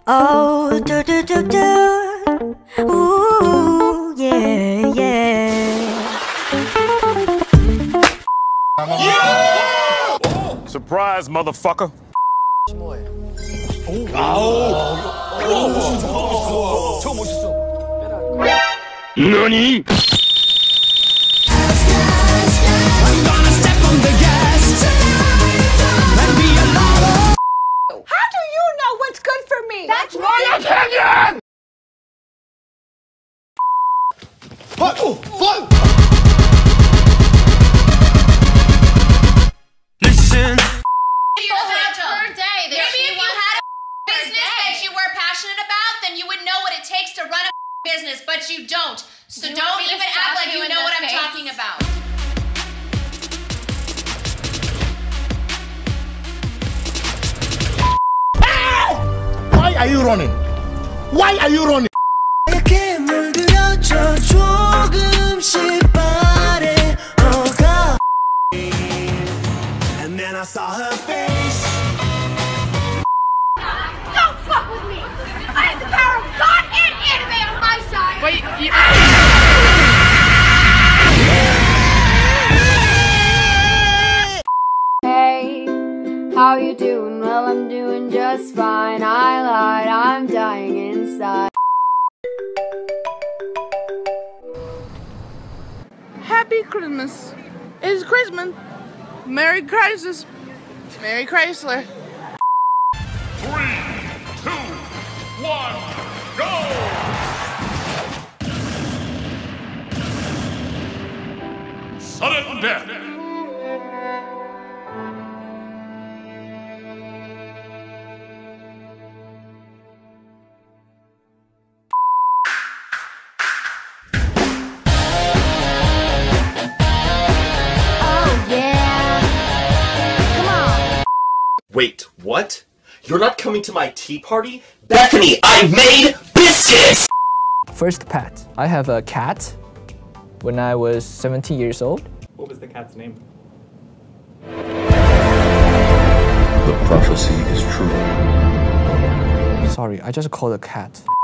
Oh, do do do do. Ooh, yeah, yeah. Surprise, motherfucker. NANI? How do you know what's good for me? That's my opinion! Listen. You had her day. Maybe if you had a business that you were passionate about, then you would know what it takes to run a business, but you don't. So don't even act like you know what I'm talking about. Why are you running? Why are you running? And then I saw her face. Don't fuck with me! I have the power of God and anime on my side! Wait, Hey, how you doing? Well, I'm doing just fine. I lied, I'm dying inside. Happy Christmas. It's Christmas. Merry Crisis. Merry Chrysler. 3, 2, 1, go! Sudden death. Wait, what? You're not coming to my tea party? Bethany, I made biscuits! First pet. I have a cat when I was 17 years old. What was the cat's name? The prophecy is true. Sorry, I just called a cat.